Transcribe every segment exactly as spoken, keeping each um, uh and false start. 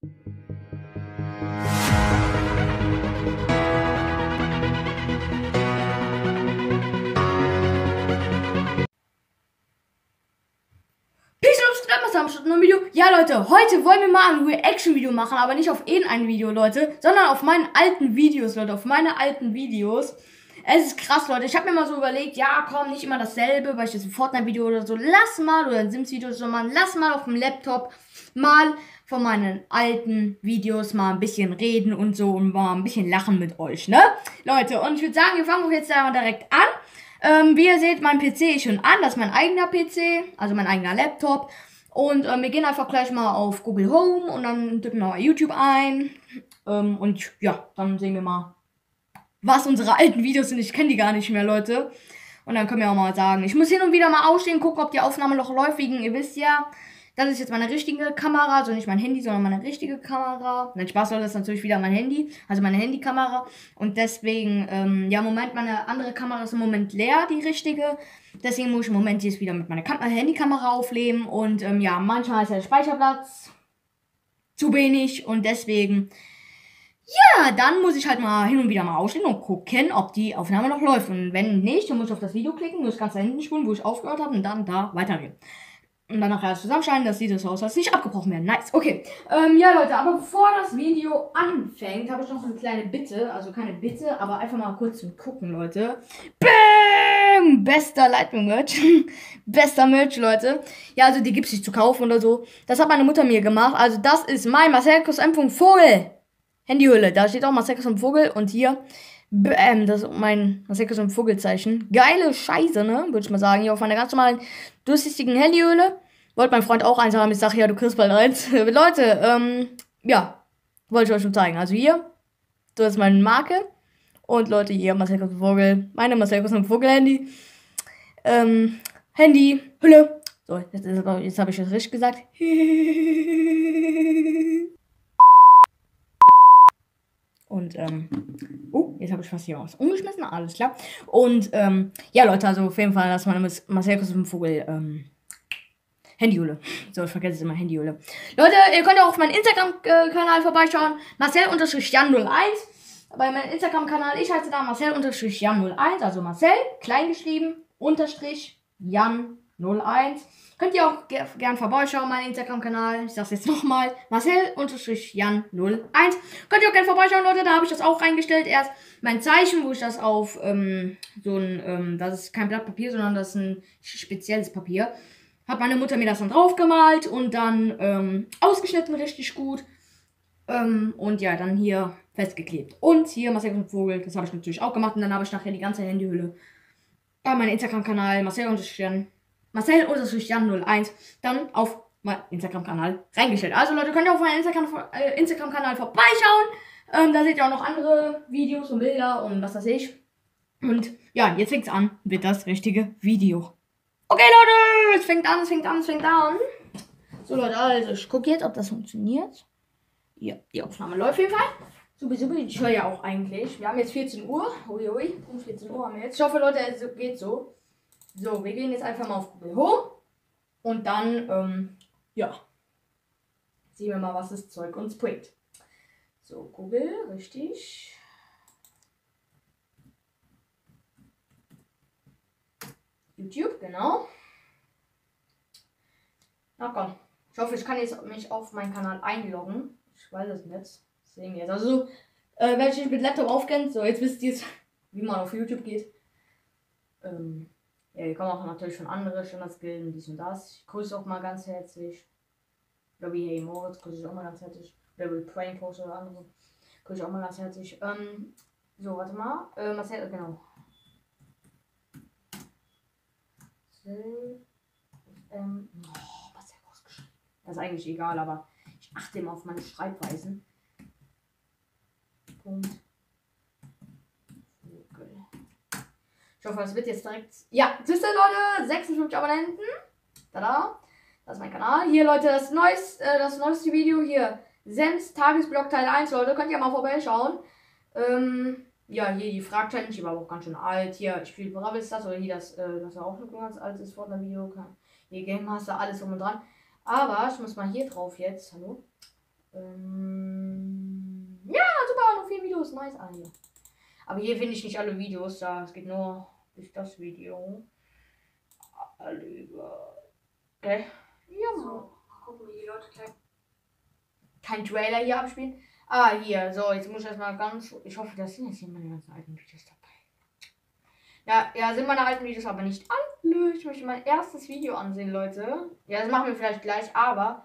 Video. Ja, Leute, heute wollen wir mal ein Reaction-Video machen, aber nicht auf irgendein Video, Leute, sondern auf meinen alten Videos, Leute, auf meine alten Videos. Es ist krass, Leute. Ich habe mir mal so überlegt, ja, komm, nicht immer dasselbe, beispielsweise ein Fortnite-Video oder so, lass mal, oder ein Sims-Video, sondern lass mal auf dem Laptop mal von meinen alten Videos mal ein bisschen reden und so und mal ein bisschen lachen mit euch, ne? Leute, und ich würde sagen, wir fangen auch jetzt da direkt an. Ähm, wie ihr seht, mein P C ist schon an, das ist mein eigener P C, also mein eigener Laptop. Und ähm, wir gehen einfach gleich mal auf Google Home und dann tippen wir mal YouTube ein. Ähm, und ja, dann sehen wir mal, was unsere alten Videos sind. Ich kenne die gar nicht mehr, Leute. Und dann können wir auch mal sagen, ich muss hin und wieder mal aufstehen, gucken, ob die Aufnahme noch läuft. Wegen, ihr wisst ja, das ist jetzt meine richtige Kamera. Also nicht mein Handy, sondern meine richtige Kamera. Nein, Spaß, Leute, das ist natürlich wieder mein Handy. Also meine Handykamera. Und deswegen, ähm, ja, im Moment, meine andere Kamera ist im Moment leer, die richtige. Deswegen muss ich im Moment jetzt wieder mit meiner Kam- Handykamera aufnehmen. Und ähm, ja, manchmal ist der Speicherplatz zu wenig. Und deswegen, ja, dann muss ich halt mal hin und wieder mal ausstehen und gucken, ob die Aufnahme noch läuft. Und wenn nicht, dann muss ich auf das Video klicken, muss ganz da hinten spulen, wo ich aufgehört habe. Und dann da weitergehen. Und dann nachher alles zusammenschneiden, das sieht so aus, als nicht abgebrochen werden. Nice, okay. Ähm, ja, Leute, aber bevor das Video anfängt, habe ich noch eine kleine Bitte. Also keine Bitte, aber einfach mal kurz zum Gucken, Leute. Bam! Bester Lightning-Merch. Bester Merch, Leute. Ja, also die gibt's nicht zu kaufen oder so. Das hat meine Mutter mir gemacht. Also das ist mein Marcelkus M. Vogel. Handyhülle. Da steht auch Marcelkus M. Vogel. Und hier, bam, das ist mein Marcelkus M. Vogelzeichen. Geile Scheiße, ne? Würde ich mal sagen. Hier auf meiner ganz normalen durchsichtigen Handyhülle. Wollte mein Freund auch eins haben. Ich sage, ja, du kriegst bald eins. Leute, ähm, ja. Wollte ich euch schon zeigen. Also hier, das ist meine Marke. Und Leute, hier, Marcelkus M. Vogel. Meine Marcelkus M. Vogel Handy. Ähm, Handy, Hülle. So, jetzt, jetzt habe ich das richtig gesagt. Und, ähm, oh, jetzt habe ich fast hier was umgeschmissen, alles klar. Und, ähm, ja, Leute, also auf jeden Fall, das ist meine Marcelkus M. Vogel, ähm, Handyhülle. So, ich vergesse immer Handyhülle. Leute, ihr könnt auch auf meinen Instagram-Kanal vorbeischauen. Marcel-Jan null eins. Bei meinem Instagram-Kanal, ich heiße da Marcel-Jan null eins. Also Marcel, klein geschrieben, unterstrich Jan null eins. Könnt ihr auch ger gern vorbeischauen, mein Instagram-Kanal. Ich sag's jetzt nochmal. Marcel-Jan null eins. Könnt ihr auch gerne vorbeischauen, Leute. Da habe ich das auch reingestellt. Erst mein Zeichen, wo ich das auf, ähm, so ein, ähm, das ist kein Blatt Papier, sondern das ist ein spezielles Papier. Hat meine Mutter mir das dann drauf gemalt und dann ähm, ausgeschnitten, richtig gut. Ähm, und ja, dann hier festgeklebt. Und hier Marcel Vogel, das habe ich natürlich auch gemacht. Und dann habe ich nachher die ganze Handyhülle bei meinem Instagram-Kanal Marcel-Jan Marcel-Jan null eins dann auf meinen Instagram-Kanal reingestellt. Also Leute, könnt ihr auf meinen Instagram-Kanal äh, Instagram vorbeischauen. Ähm, da seht ihr auch noch andere Videos und Bilder und was weiß ich. Und ja, jetzt fängt's an mit das richtige Video. Okay, Leute, es fängt an, es fängt an, es fängt an. So, Leute, also ich gucke jetzt, ob das funktioniert. Ja, die Aufnahme läuft auf jeden Fall. Sowieso, ich höre ja auch eigentlich. Wir haben jetzt vierzehn Uhr. Ui, ui, um vierzehn Uhr haben wir jetzt. Ich hoffe, Leute, es geht so. So, wir gehen jetzt einfach mal auf Google Home. Und dann, ähm, ja. Sehen wir mal, was das Zeug uns bringt. So, Google, richtig. YouTube, genau. Na komm. Ich hoffe, ich kann jetzt mich auf meinen Kanal einloggen. Ich weiß es nicht. Das sehen wir jetzt. Also, äh, wenn ich mit Laptop aufkennt, so, jetzt wisst ihr es, wie man auf YouTube geht. Ähm, ja, hier kommen auch natürlich schon andere Standardskillen, dies und das. Ich grüße auch mal ganz herzlich. Oder wie Hey Moritz, grüße ich auch mal ganz herzlich. Oder wie Praying Post oder andere. Grüße ich auch mal ganz herzlich. Ähm, so, warte mal. Äh, Marcel, genau. Ähm, oh, was ist ja ausgeschrieben? Das ist eigentlich egal, aber ich achte immer auf meine Schreibweisen. Punkt. Vogel. Ich hoffe, es wird jetzt direkt. Ja, siehst du, Leute, sechsundfünfzig Abonnenten. Tada. Das ist mein Kanal. Hier, Leute, das neueste, äh, das neueste Video hier. Sens Tagesblock Teil eins, Leute. Könnt ihr mal vorbeischauen. Ähm. Ja, hier die Frag-Challenge, die war auch ganz schön alt. Hier, ich spiele Brawl Stars, oder hier das, äh, das war auch ein ganz altes Fortnite-Video. Hier Game Master, alles um und dran. Aber ich muss mal hier drauf jetzt. Hallo? Ähm, ja, super, noch vier Videos. Nice. Ah, hier. Aber hier finde ich nicht alle Videos da. Es geht nur bis das Video. Alle über. Okay. Ja, so. Mal gucken, wie die Leute kein, kein Trailer hier abspielen. Ah, hier. So, jetzt muss ich erstmal ganz. Ich hoffe, das sind jetzt hier meine ganzen alten Videos dabei. Ja, ja, sind meine alten Videos aber nicht alle. Ich möchte mein erstes Video ansehen, Leute. Ja, das machen wir vielleicht gleich, aber.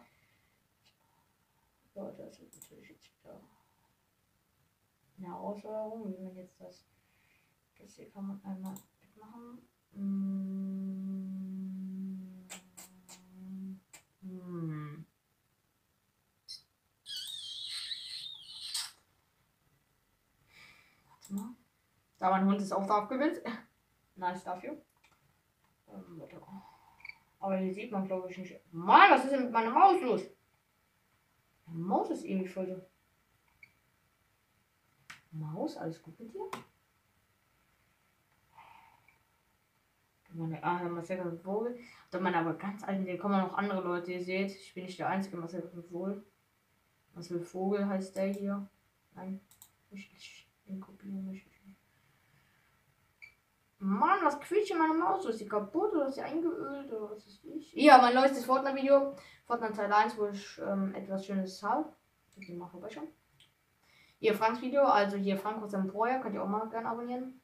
Leute, das ist natürlich jetzt wieder eine Herausforderung. Wie man jetzt das. Das hier kann man einmal mitmachen. Hm. Hm. Warte mal. Da mein Hund ist auch drauf gewillt. Nice dafür. Ähm, warte. Aber hier sieht man, glaube ich, nicht. Mann, was ist denn mit meiner Maus los? Meine Maus ist irgendwie voll so. Maus, alles gut mit dir? Meine, ah, Marcel und Vogel. Da meine aber ganz alten, hier kommen noch andere Leute, ihr seht. Ich bin nicht der einzige Marcel und Vogel. Marcel Vogel heißt der hier. Nein, ich den kopieren möchte ich nicht. Mann, was quietscht in meine Maus? Ist die kaputt oder ist sie eingeölt oder was ist ich? Ja, mein neuestes Fortnite-Video. Fortnite Teil eins, wo ich ähm, etwas Schönes habe. Ich mal vorbeischauen. Hier Franks Video, also hier Frank aus dem Breuer, könnt ihr auch mal gerne abonnieren.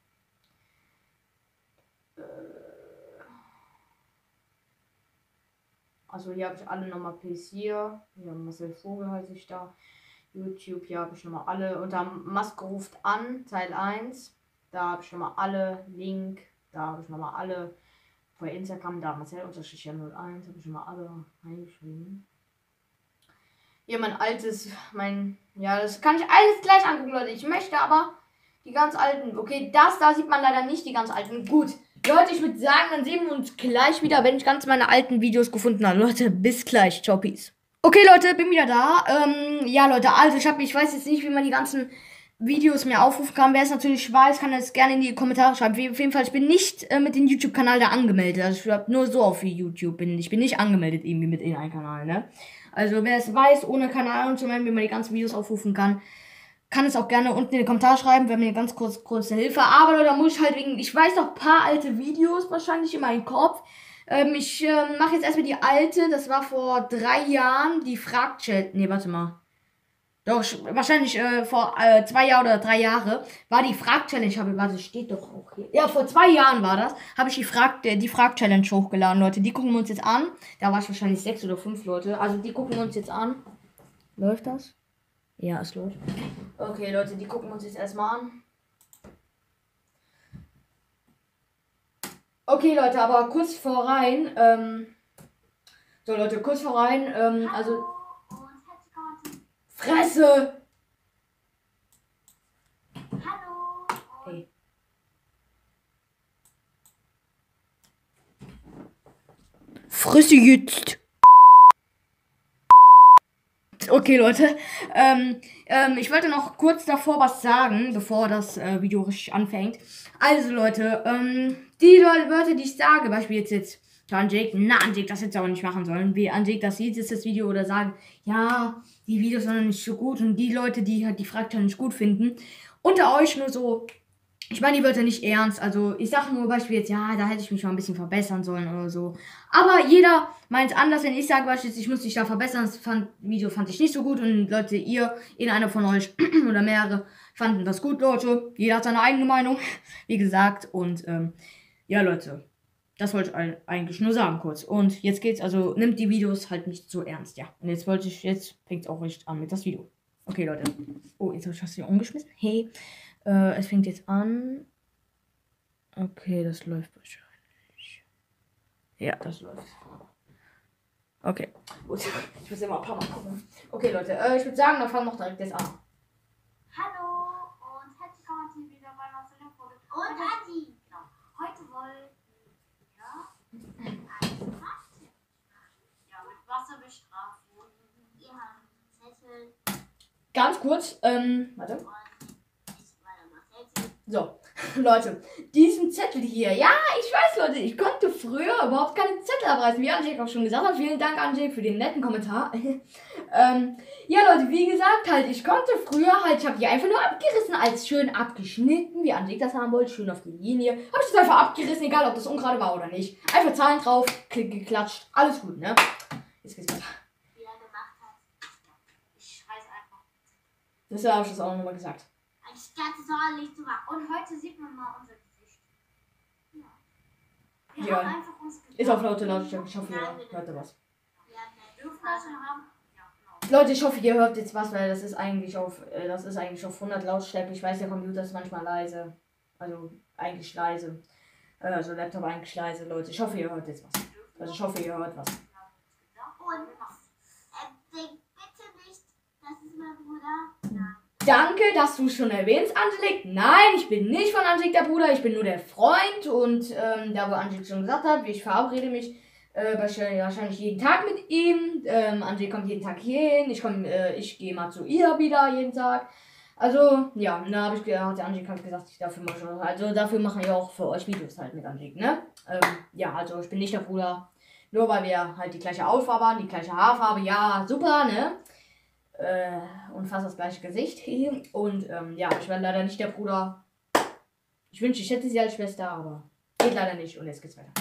Also hier habe ich alle nochmal P C hier. Hier Marcel Vogel heiße ich da. YouTube, hier habe ich nochmal alle. Unter Maske ruft an, Teil eins. Da habe ich nochmal alle. Link, da habe ich nochmal alle. Bei Instagram, da Marcel unterstrich null eins, habe ich nochmal alle reingeschrieben. Hier mein altes, mein, ja, das kann ich alles gleich angucken, Leute. Ich möchte aber die ganz alten. Okay, das da sieht man leider nicht, die ganz alten. Gut. Leute, ich würde sagen, dann sehen wir uns gleich wieder, wenn ich ganz meine alten Videos gefunden habe. Leute, bis gleich. Ciao, peace. Okay, Leute, bin wieder da. Ähm, ja, Leute, also ich habe, ich weiß jetzt nicht, wie man die ganzen Videos mir aufrufen kann. Wer es natürlich weiß, kann das gerne in die Kommentare schreiben. Auf jeden Fall, ich bin nicht äh, mit dem YouTube-Kanal da angemeldet. Also ich habe nur so auf YouTube bin. Ich bin nicht angemeldet irgendwie mit in einen Kanal, ne? Also wer es weiß, ohne Kanal und so, wie man die ganzen Videos aufrufen kann, kann es auch gerne unten in die Kommentare schreiben, wenn mir ganz kurz kurze Hilfe. Aber Leute, da muss ich halt wegen, ich weiß noch ein paar alte Videos wahrscheinlich in meinem Kopf. Ähm, ich ähm, mache jetzt erstmal die alte, das war vor drei Jahren, die Frag-Challenge. Nee, warte mal. Doch, wahrscheinlich äh, vor äh, zwei Jahren oder drei Jahre war die Frag-Challenge. Habe, warte, steht doch auch hier. Ja, vor zwei Jahren war das. Habe ich die Frag, die Frag-Challenge hochgeladen, Leute. Die gucken wir uns jetzt an. Da war ich wahrscheinlich sechs oder fünf Leute. Also die gucken wir uns jetzt an. Läuft das? Ja, es läuft. Okay, Leute, die gucken wir uns jetzt erstmal an. Okay, Leute, aber kurz vor rein. Ähm, so, Leute, kurz vor rein. Ähm, also. Fresse! Hallo! Hey. Frisse jetzt! Okay, Leute. Ähm, ähm, ich wollte noch kurz davor was sagen, bevor das äh, Video richtig anfängt. Also, Leute, ähm, die Wörter, die ich sage, beispielsweise jetzt, jetzt Anjake, na, Anjake, das hätte ich auch nicht machen sollen. Wie Anjake das sieht, ist das Video oder sagen, ja, die Videos sind nicht so gut und die Leute, die halt die Fragezeichen nicht gut finden, unter euch nur so, ich meine die Wörter nicht ernst, also ich sage nur beispielsweise jetzt, ja, da hätte ich mich mal ein bisschen verbessern sollen oder so. Aber jeder meint anders, wenn ich sage beispielsweise, ich muss mich da verbessern, das fand, Video fand ich nicht so gut und Leute, ihr, irgendeiner von euch oder mehrere fanden das gut, Leute. Jeder hat seine eigene Meinung, wie gesagt, und ähm, ja, Leute. Das wollte ich eigentlich nur sagen kurz. Und jetzt geht's, also nimmt die Videos halt nicht so ernst, ja. Und jetzt wollte ich, jetzt fängt es auch richtig an mit das Video. Okay, Leute. Oh, jetzt habe ich das hier umgeschmissen. Hey, äh, es fängt jetzt an. Okay, das läuft wahrscheinlich. Ja, das läuft. Okay, gut. Ich muss immer ein paar Mal gucken. Okay, Leute, äh, ich würde sagen, dann fangen wir noch direkt jetzt an. Hallo und herzlich willkommen wieder bei Marcel und Vogel. Und Adi. Genau. Heute wollen ja, mit Wasserbestrafung. Ihr habt Zettel. Ganz kurz, ähm, warte. So. Leute, diesen Zettel hier. Ja, ich weiß, Leute, ich konnte früher überhaupt keine Zettel abreißen. Wie Angelique auch schon gesagt hat. Vielen Dank, Angelique, für den netten Kommentar. ähm, ja, Leute, wie gesagt, halt, ich konnte früher halt, ich habe die einfach nur abgerissen, als schön abgeschnitten, wie Angelique das haben wollte, schön auf die Linie. Habe ich das einfach abgerissen, egal ob das ungerade war oder nicht. Einfach Zahlen drauf, klick, geklatscht, alles gut, ne? Jetzt geht's weiter. Wie er gemacht hat. Ich schrei's einfach. Das habe ich das auch nochmal gesagt. Eigentlich ganz sorglich zu machen. Und heute sieht man mal unser Gesicht. Ja. Wir Ja. haben einfach uns gedacht, Ist auf laute Lautstärke, ich hoffe, ihr Nein, wir hört da was. Wir haben eine Luftflasche haben. Ja, genau. Leute, ich hoffe, ihr hört jetzt was, weil das ist eigentlich auf, äh, das ist eigentlich auf hundert Lautstärke. Ich weiß, der Computer ist manchmal leise. Also eigentlich leise. Äh, also Laptop eigentlich leise, Leute. Ich hoffe, ihr hört jetzt was. Also ich hoffe, ihr hört was. Und äh, denk bitte nicht, das ist mein Bruder. Nein. Danke, dass du es schon erwähnst, Angelique. Nein, ich bin nicht von Angelique der Bruder, ich bin nur der Freund. Und ähm, da wo Angelique schon gesagt hat, ich verabrede mich äh, wahrscheinlich jeden Tag mit ihm. Ähm, Angelique kommt jeden Tag hier hin. Ich, komm, äh, ich gehe mal zu ihr wieder jeden Tag. Also, ja, da habe ich ge- hat der Angelique halt gesagt, ich dafür mache, also dafür mache ich auch für euch Videos halt mit Angelique, ne? Ähm, ja, also ich bin nicht der Bruder, nur weil wir halt die gleiche Hautfarbe haben, die gleiche Haarfarbe, ja, super, ne? Äh, und fast das gleiche Gesicht. Und ähm, ja, ich bin leider nicht der Bruder. Ich wünschte, ich hätte sie als Schwester, aber geht leider nicht. Und jetzt geht's weiter.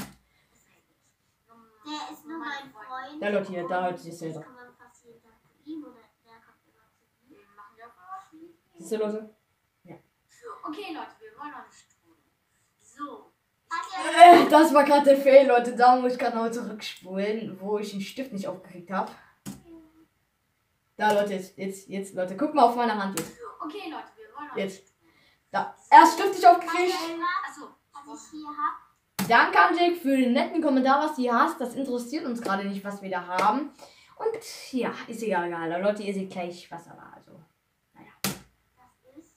Der ist nur mein Freund. Ja, Leute, hier, da hört sich das selber. kann man fast jeden Tag zu ihm oder der kommt immer zu mir. Machen wir auch. Siehst du, Leute? Okay, Leute, wir wollen noch eine Stunde. So. Äh, das war gerade der Fail, Leute. Da muss ich gerade noch zurückspulen, wo ich den Stift nicht aufgekriegt habe. Da, Leute, jetzt, jetzt, jetzt, Leute, guck mal auf meine Hand jetzt. Okay, Leute, wir wollen noch Jetzt. Da. Erst Stift nicht aufgekriegt. Achso, was ich hier habe. Danke, Angelique, für den netten Kommentar, was du hier hast. Das interessiert uns gerade nicht, was wir da haben. Und ja, ist egal, egal. Leute, ihr seht gleich, was da war. Also, naja. Das ist.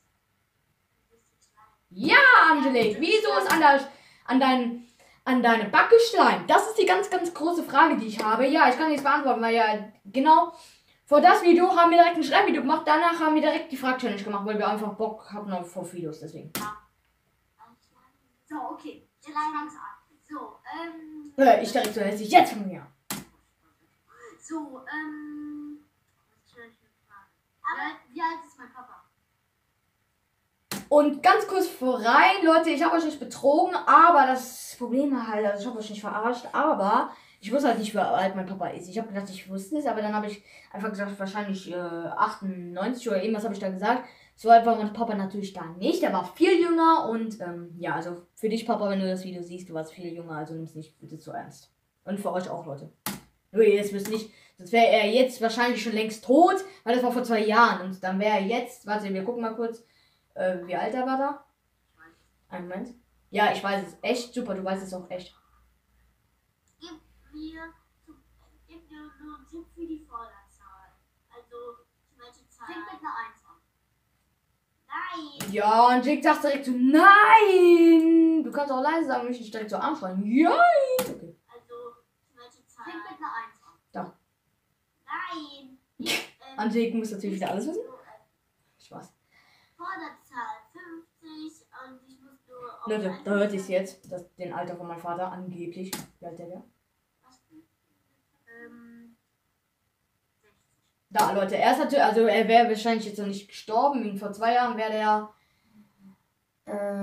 Ja, Angelique, wieso ist an, der, an, dein, an deine Backe Schleim? Das ist die ganz, ganz große Frage, die ich habe. Ja, ich kann jetzt beantworten, weil ja, genau, vor das Video haben wir direkt ein Schreibvideo gemacht. Danach haben wir direkt die Frag-Challenge gemacht, weil wir einfach Bock hatten auf auf Videos, deswegen. So, okay. Jetzt fang's an. So, ähm. Äh, ich direkt so hässlich, jetzt von mir. So, ähm. Was ist denn für eine Frage? Wie alt ist mein Papa? Und ganz kurz vorein, Leute, ich habe euch nicht betrogen, aber das Problem war halt, also ich habe euch nicht verarscht, aber ich wusste halt nicht, wie alt mein Papa ist. Ich habe gedacht, ich wusste es, aber dann habe ich einfach gesagt, wahrscheinlich äh, achtundneunzig oder irgendwas habe ich da gesagt. So alt war mein Papa natürlich da nicht, er war viel jünger und ähm, ja, also für dich, Papa, wenn du das Video siehst, du warst viel jünger, also nimm es nicht bitte zu ernst. Und für euch auch, Leute. Nur ihr jetzt wisst nicht, sonst wäre er jetzt wahrscheinlich schon längst tot, weil das war vor zwei Jahren und dann wäre er jetzt, warte, wir gucken mal kurz, äh, wie alt er war da? Einen Moment. Ja, ich weiß es. Echt super, du weißt es auch echt. Gib mir, gib mir nur einen Tipp für die Vorderzahl. Also, welche Zahl? Fängt mit einer eins an. Nein! Ja, und Jake sagt direkt so, nein! Du kannst auch leise sagen, mich nicht direkt so anschreien. Nein! Okay. Also, welche Zahl? Fängt mit einer eins an. Da. Nein! ähm, Angelique muss natürlich wieder alles wissen. so, äh, Spaß. Vorderzahl fünfzig und ich muss nur auf Leute, eins da hört ihr jetzt, das, den Alter von meinem Vater angeblich. Wie alt der wäre? Ähm, sechzig. Da, Leute, er ist natürlich, also er wäre wahrscheinlich jetzt noch nicht gestorben. Wie vor zwei Jahren wäre der. Äh,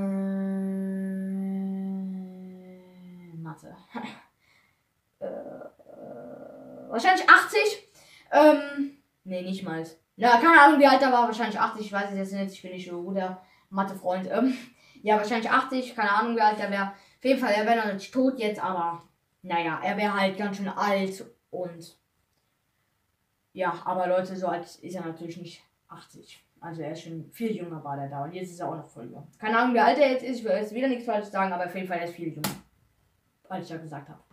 Mathe. äh, äh, wahrscheinlich achtzig. Ähm, nee, nicht mal. Ja, keine Ahnung, wie alt er war. Wahrscheinlich achtzig. Ich weiß es jetzt nicht. Ich bin nicht so der Mathe-Freund. Ähm, ja, wahrscheinlich achtzig. Keine Ahnung, wie alt er wäre. Auf jeden Fall, er wäre noch nicht tot jetzt, aber naja, er wäre halt ganz schön alt und. Ja, aber Leute, so alt ist er natürlich nicht achtzig. Also er ist schon viel jünger war der da und jetzt ist er auch noch voll jung. Keine Ahnung, wie alt er jetzt ist, ich will jetzt wieder nichts Falsches sagen, aber auf jeden Fall er ist viel jünger. Als ich ja gesagt habe.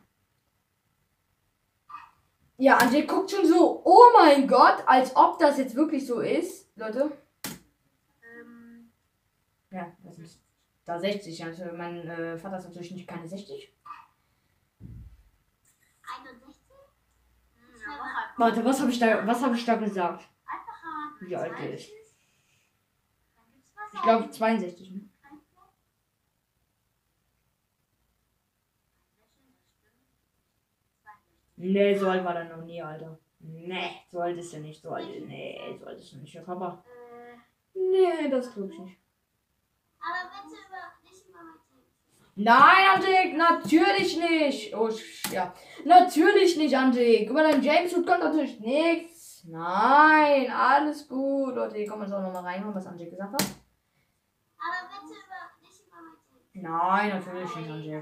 Ja, Angel guckt schon so, oh mein Gott, als ob das jetzt wirklich so ist. Leute. Ähm, Ja, das ist da sechzig. Also mein äh, Vater ist natürlich nicht keine sechzig. einundsechzig? Hm, ja, mach einfach. Warte, was habe ich da, was habe ich da gesagt? Einfach raten. Wie alt er ist. Dann gibt's was Ich glaube zweiundsechzig. Ne? Nee, so alt war der noch nie, Alter. Nee, so alt ist er nicht. So alt, nee, so alt ist er nicht. Der Papa. Äh, Nee, das glaube ich nicht. aber bitte über, nicht über mein Telefon. Nein, Antik, natürlich nicht. Oh, sch- ja. Natürlich nicht, Antik. Über deinen James Hood kommt natürlich nichts. Nein, alles gut. Leute, hier kommen wir jetzt auch nochmal reinhauen, was Antik gesagt hat. Aber bitte über, nicht über mein Telefon. Nein, natürlich nicht, Antik.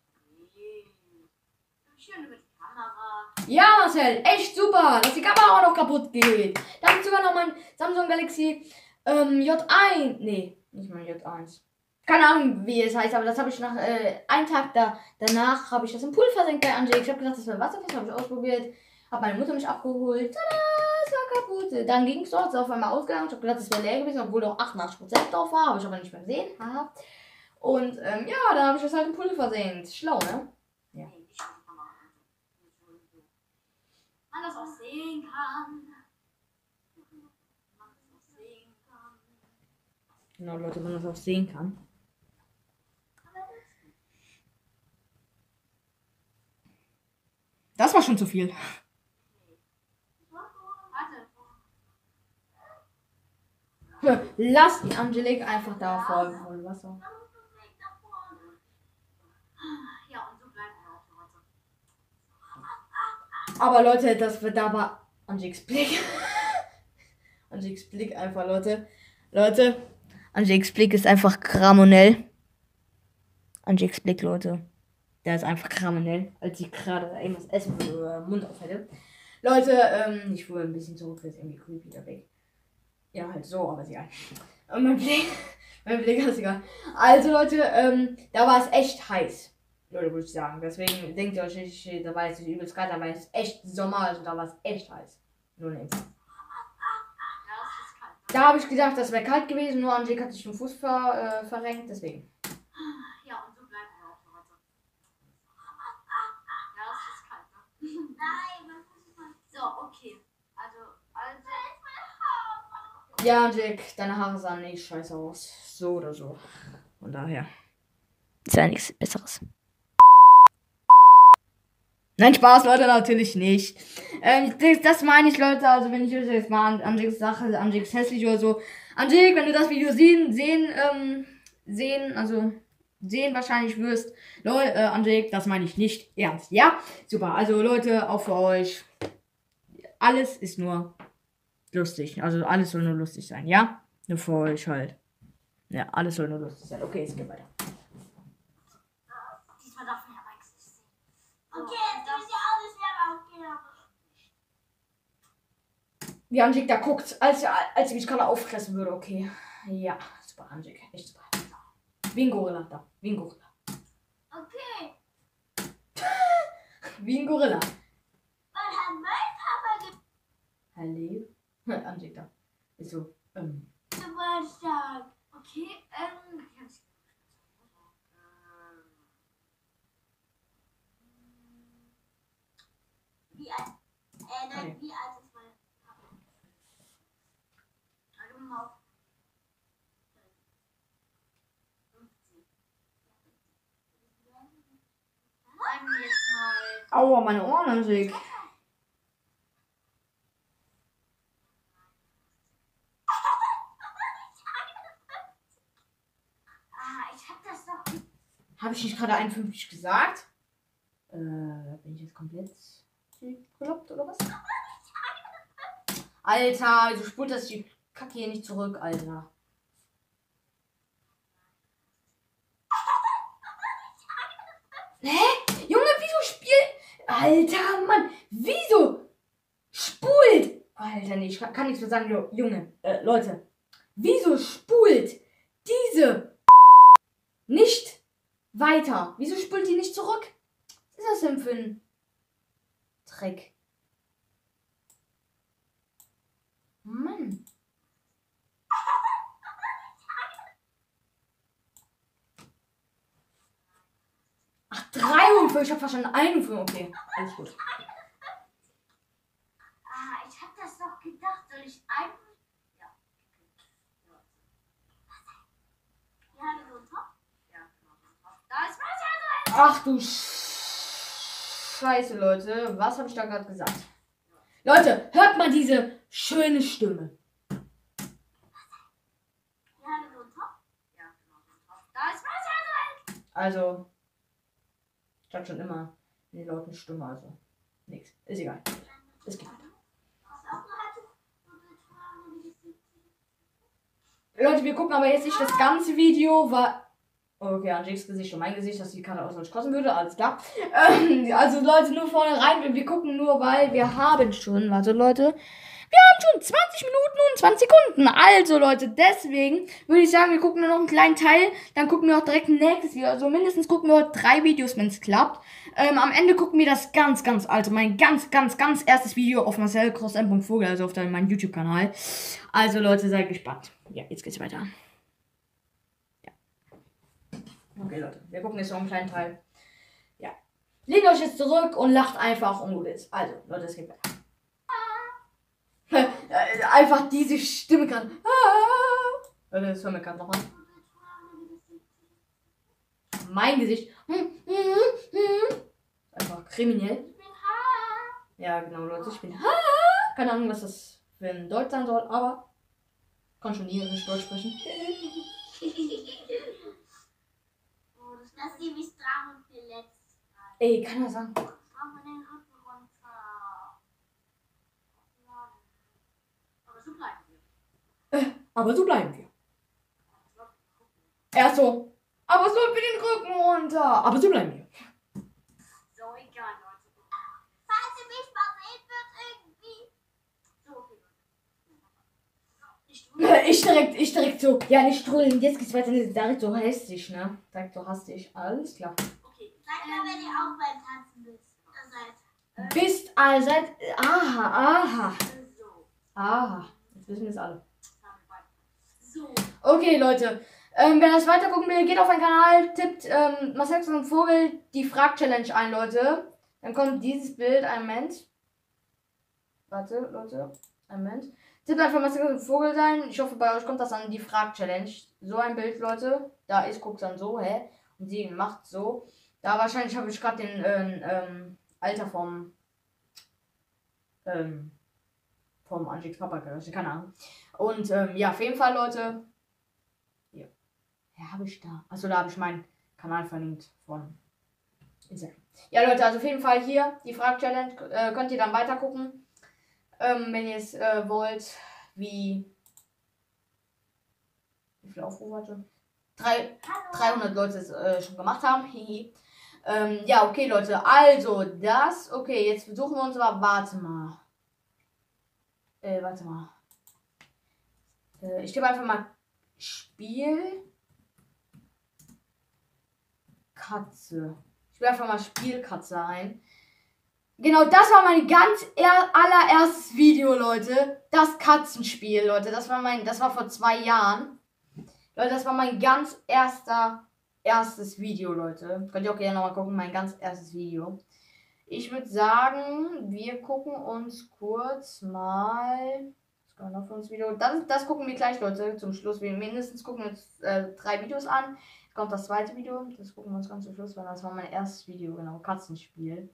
Schön über die Kamera. Ja, Marcel, echt super, dass die Kamera auch noch kaputt geht. Da habe ich sogar noch mein Samsung Galaxy ähm, J eins. Nee, nicht mein J eins. Keine Ahnung, wie es heißt, aber das habe ich nach äh, einem Tag da, danach habe ich das im Pool versenkt bei Angelique. Ich habe gedacht, das wäre wasserfest, habe ich ausprobiert. Habe meine Mutter mich abgeholt. Tada, es war kaputt. Dann ging es dort, ist auf einmal ausgegangen. Ich habe gedacht, das wäre leer gewesen, obwohl noch achtundachtzig Prozent drauf war. Habe ich aber nicht mehr gesehen. Haha. Und ähm, ja, dann habe ich das halt im Pool versenkt. Schlau, ne? Ja. Nee, nicht über die Kamera. Man das auch sehen kann. Man das auch sehen kann. Genau, Leute, wenn man das auch sehen kann. Das war schon zu viel. Warte. Lass die Angelique einfach da voll voll Wasser. Ja, und so bleiben wir auch heute. Aber Leute, das wird da war Angeliques Blick. Angeliques Blick einfach, Leute. Leute, Angeliques Blick ist einfach kriminell. Angeliques Blick, Leute. Der ist einfach kriminell, als ich gerade irgendwas essen würde oder Mund auf hätte. Leute, ähm, ich fuhr ein bisschen zurück, das ist irgendwie creepy da weg. Ja, halt so, aber ist egal. Und mein Blick, mein Blick ist egal. Also Leute, ähm, da war es echt heiß. Leute, würde ich sagen. Deswegen denkt ihr euch nicht, da war es übelst kalt, da war es echt Sommer, also da war es echt heiß. Nur eine Info. Ja, es ist kalt. Da habe ich gedacht, das wäre kalt gewesen, nur Angelique hat sich den Fuß ver, äh, verrenkt, deswegen. Ja, und so bleiben wir auch heute. Ja, es ist kalt, ne? Nein, mein Fuß ist mal. So, okay. Also, also. Ja, Angelique, deine Haare sahen nicht scheiße aus. So oder so. Von daher. Ist ja nichts Besseres. Nein, Spaß, Leute, natürlich nicht. Ähm, das, das meine ich, Leute, also wenn ich jetzt mal an Angeliques Sache, Angeliques hässlich oder so. Angelique, wenn du das Video sehen, sehen, ähm, sehen, also sehen wahrscheinlich wirst. Leute, äh, Angelique, das meine ich nicht ernst, ja? Super, also Leute, auch für euch. Alles ist nur lustig, also alles soll nur lustig sein, ja? Nur für euch halt. Ja, alles soll nur lustig sein. Okay, es geht weiter. Diesmal darf man ja mein Gesicht sehen. Okay, jetzt das ist ja alles wieder aufgehen. Wie Angelique da guckt, als, als sie mich gerade auffressen würde, okay. Ja, super, Angelique, echt super. Wie ein Gorilla da, wie ein Gorilla. Okay. Wie ein Gorilla. Was hat mein Papa Hallo? Angelique da. Ist so, ähm. Geburtstag? Okay, ähm. Wie alt? Äh, nein, Okay. wie alt ist mein Papa? Also mal auf. fünfzehn. Sagen wir jetzt mal. Aua, meine Ohren, Angelique. Ah, ich hab das doch. Habe ich nicht gerade einundfünfzig gesagt? Äh, bin ich jetzt komplett gekloppt oder was? Alter, wieso spult das die Kacke hier nicht zurück, Alter? Hä? Junge, wieso spielt... Alter, Mann, wieso spult... Alter, nee, ich kann, kann nichts mehr sagen, Jo- Junge, äh, Leute. Wieso spult diese nicht weiter? Wieso spult die nicht zurück? Was ist das denn für ein Dreck? Mann. Ach, dreiundfünfzig, ich hab verstanden, einundfünfzig. Okay, alles gut. Ah, ich hab das doch gedacht. Soll ich ein. Ja. Wir haben so einen Topf. Ja, genau, so einen Topf. Da ist Wasser drin. Ach du Sch... Scheiße, Leute. Was habe ich da gerade gesagt? Leute, hört mal diese schöne Stimme. Also, ich hatte schon immer eine laute Stimme, also nix. Ist egal. Es geht weiter. Leute, wir gucken aber jetzt nicht das ganze Video, weil... Okay, Anjiks Gesicht und mein Gesicht, dass die Karte aus uns kosten würde, alles klar. Ähm, also Leute, nur vorne rein, wir gucken nur, weil wir haben schon, warte Leute, wir haben schon zwanzig Minuten und zwanzig Sekunden. Also Leute, deswegen würde ich sagen, wir gucken nur noch einen kleinen Teil, dann gucken wir auch direkt ein nächstes Video. Also mindestens gucken wir heute drei Videos, wenn es klappt. Ähm, am Ende gucken wir das ganz, ganz alte, mein ganz, ganz, ganz erstes Video auf Marcel Cross M. Vogel, also auf meinem YouTube-Kanal. Also Leute, seid gespannt. Ja, jetzt geht's weiter. Okay, Leute, wir gucken jetzt noch einen kleinen Teil. Ja. Legt euch jetzt zurück und lacht einfach um gut ist. Also, Leute, es geht weiter. Einfach diese Stimme kann. Leute, das hören wir gerade nochmal. Mein Gesicht. Einfach kriminell. Ja, genau, Leute, ich bin. Keine Ahnung, was das für ein Deutsch sein soll, aber kann schon irisch Deutsch sprechen. Dass sie mich dran und verletzt. Ey, kann er sagen. Mach mal den Rücken runter. Aber so bleiben wir. Äh, aber so bleiben wir. Er so. Aber so für den Rücken runter. Aber so bleiben wir. So, egal, Leute. Falls ihr mich mal sehen wird, irgendwie. So, okay. Ich direkt, ich direkt so. Ja, nicht strudeln. Jetzt geht's weiter. Direkt so hässlich, ne? Direkt so hastig. Alles klar. Okay. Sag mal, wenn ihr auch beim Tanzen bist. Seid. Bist all seid. Aha, aha. So. Aha. Jetzt wissen wir es alle. So. Okay, Leute. Ähm, wer das weiter gucken will, geht auf meinen Kanal, tippt ähm, Marcel und Vogel die Frag-Challenge ein, Leute. Dann kommt dieses Bild. Einen Moment. Warte, Leute. Einen Moment. Tippt einfach Marcel und Vogel sein. Ich hoffe, bei euch kommt das an die Frag-Challenge. So ein Bild, Leute. Da ist, guckt dann so, hä? Und sie macht so. Da wahrscheinlich habe ich gerade den ähm, ähm, Alter vom ähm, vom Anjiks Papa gehört. Keine Ahnung. Und ähm, ja, auf jeden Fall, Leute. Ja, ja habe ich da. Achso, da habe ich meinen Kanal verlinkt von Instagram. Ja, Leute, also auf jeden Fall hier die Frag-Challenge. Äh, könnt ihr dann weiter gucken. Ähm, wenn ihr es äh, wollt, wie. Wie viele Aufrufe hatte? Drei, dreihundert Leute es äh, schon gemacht haben. Hihi. ähm, ja, okay, Leute. Also, das. Okay, jetzt versuchen wir uns mal. Warte mal. Äh, warte mal. Äh, ich gebe einfach mal Spiel. Katze. Ich will einfach mal Spielkatze ein. Genau, das war mein ganz er allererstes Video, Leute. Das Katzenspiel, Leute. Das war mein, das war vor zwei Jahren. Leute, das war mein ganz erster, erstes Video, Leute. Könnt ihr auch gerne nochmal gucken, mein ganz erstes Video. Ich würde sagen, wir gucken uns kurz mal. Was kann man noch für uns Video? Das, das gucken wir gleich, Leute. Zum Schluss. Wir mindestens gucken uns äh, drei Videos an. Jetzt kommt das zweite Video. Das gucken wir uns ganz zum Schluss, weil das war mein erstes Video, genau. Katzenspiel.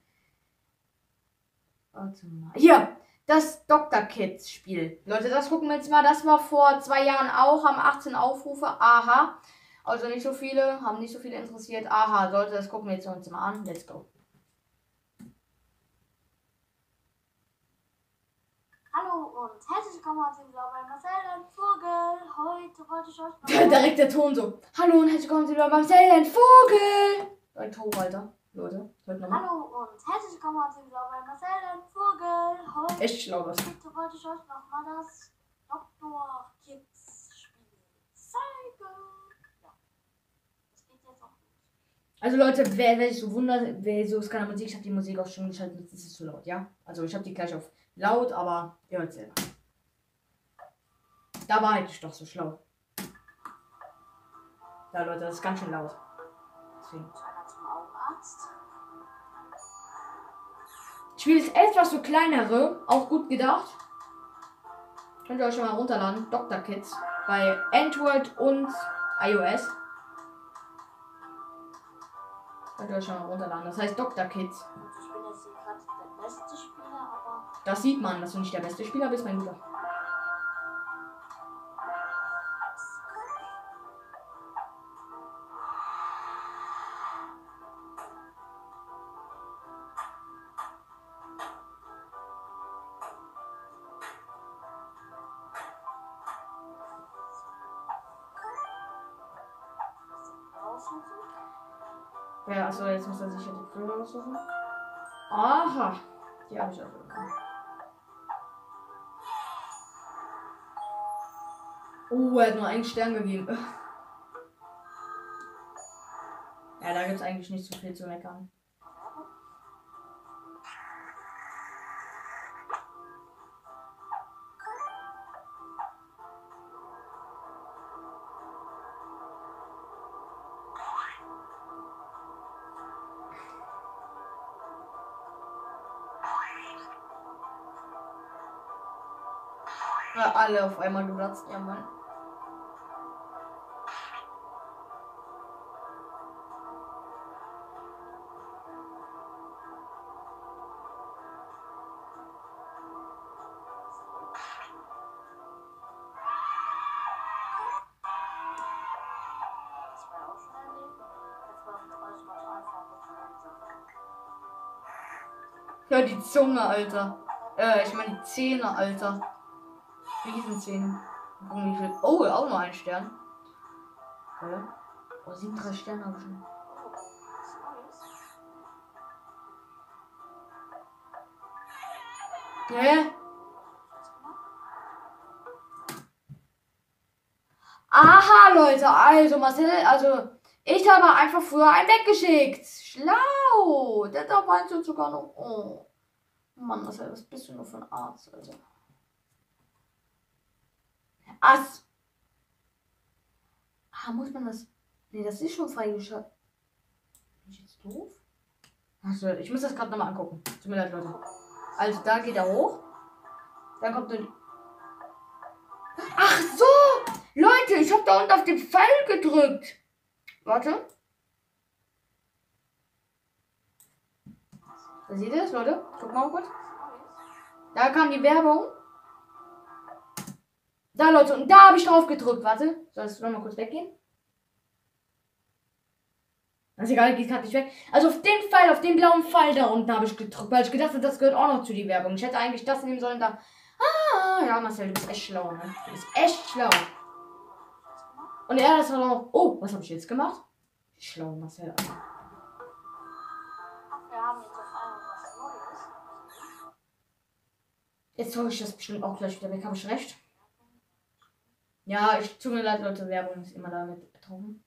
Warte mal. Hier! Das Doktor Kids Spiel. Leute, das gucken wir jetzt mal. Das war vor zwei Jahren auch. Haben achtzehn Aufrufe. Aha. Also nicht so viele. Haben nicht so viele interessiert. Aha. Leute, das gucken wir jetzt uns mal an. Let's go. Hallo und herzlich willkommen zu bei Marcel und Vogel. Heute wollte ich euch noch... Direkt der Ton so. Hallo und herzlich willkommen zu beim Marcel und Vogel. Ein Ton, Alter. Leute, hört nochmal. Hallo und herzlich willkommen zu bei Marcel und Vogel. Heute, Echt schlau das. heute wollte ich euch noch mal das Doktor Kids Spiel zeigen. Ja. Das geht jetzt auch gut. Also Leute, wer, wer sich so wundert, wer so ist keine Musik, ich habe die Musik auch schon geschaltet, das ist zu laut, ja? Also ich habe die gleich auf laut, aber ihr hört selber. Da war ich doch so schlau. Ja Leute, das ist ganz schön laut. Deswegen. Zum Augenarzt. Ich spiele jetzt etwas so kleinere, auch gut gedacht. Könnt ihr euch schon mal runterladen. Doktor Kids bei Android und iOS. Könnt ihr euch schon mal runterladen. Das heißt Doktor Kids. Ich bin jetzt Das sieht man, dass du nicht der beste Spieler bist, mein Guter. Ja, also jetzt muss er sich ja die Brille aussuchen. Aha, die habe ich auch bekommen. Oh, er hat nur einen Stern gegeben. Ja, da gibt es eigentlich nicht so viel zu meckern. Ja, alle auf einmal geplatzt, ja Mann. Ja, die Zunge, Alter. Äh, ich meine die Zähne, Alter. Riesenzähne. Gucken, wie viel. Oh, auch noch ein Stern. Okay. Oh, sieben, drei Sterne habe ich schon. Hä? Aha, Leute, also Marcel, also ich habe einfach früher einen weggeschickt. Schlau. Der da meinst du sogar noch. Oh. Mann, Marcel, was bist du nur für ein Arzt, Alter? Ass. Ah, muss man das. Nee, das ist schon freigeschaltet. Bin ich jetzt doof? Achso, ich muss das gerade nochmal angucken. Tut mir leid, Leute. Also, da geht er hoch. Dann kommt er. Ach so! Leute, ich habe da unten auf den Pfeil gedrückt. Warte. Da seht ihr das, Leute? Guck mal kurz. Da kam die Werbung. Da, Leute, und da habe ich drauf gedrückt. Warte, soll es nochmal kurz weggehen? Das ist egal, geht gerade nicht weg. Also auf den Pfeil, auf den blauen Pfeil da unten habe ich gedrückt, weil ich gedacht habe, das gehört auch noch zu die Werbung. Ich hätte eigentlich das nehmen sollen da. Ah, ja, Marcel, du bist echt schlau, ne? Du bist echt schlau. Und er ist auch noch. Oh, was habe ich jetzt gemacht? Schlau, Marcel. Alter. Wir haben jetzt auf einmal was Neues. Jetzt soll ich das bestimmt auch gleich wieder weg. Habe ich recht? Ja, ich tut mir leid, Leute. Werbung ist immer damit betroffen.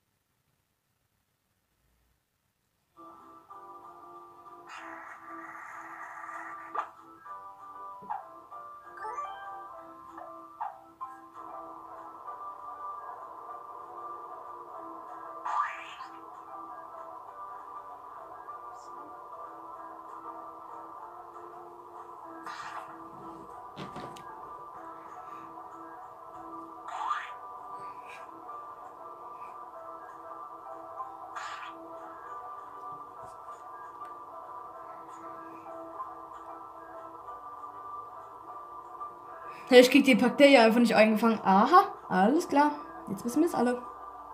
Ich krieg die Bakterie einfach nicht eingefangen. Aha, alles klar. Jetzt wissen wir es alle.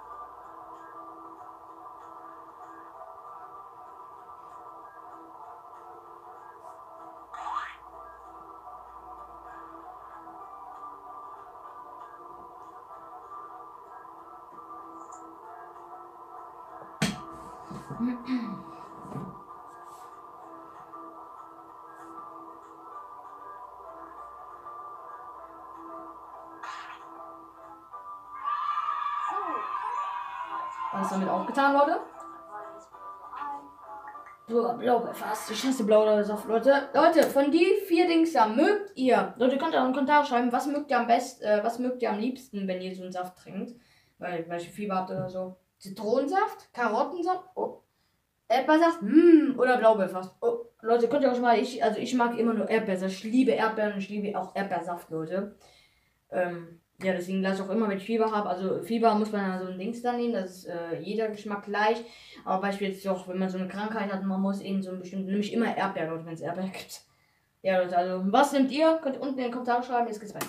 Was ist damit auch getan, Leute? Blau, blau, fast. Ich hasse blau oder Saft, Leute. Leute, von die vier Dings da mögt ihr. Leute, könnt ihr auch einen Kommentar schreiben, was mögt ihr am besten, äh, was mögt ihr am liebsten, wenn ihr so einen Saft trinkt. Weil, welche Fieber habt oder so. Zitronensaft, Karottensaft, oh. Erdbeersaft, mm, oder Blaubeersaft. Oh, Leute, könnt ihr auch schon mal, ich, also ich mag immer nur Erdbeersaft. Ich liebe Erdbeeren und ich liebe auch Erdbeersaft, Leute. Ähm, ja, deswegen lasse ich auch immer, wenn ich Fieber habe. Also Fieber muss man ja so ein Dings dann nehmen, das ist äh, jeder Geschmack gleich. Aber beispielsweise auch, wenn man so eine Krankheit hat, man muss eben so ein bestimmtes, nämlich immer Erdbeer, Leute, wenn es Erdbeer gibt. Ja, Leute, also was nehmt ihr? Könnt ihr unten in den Kommentaren schreiben. Jetzt geht's weiter.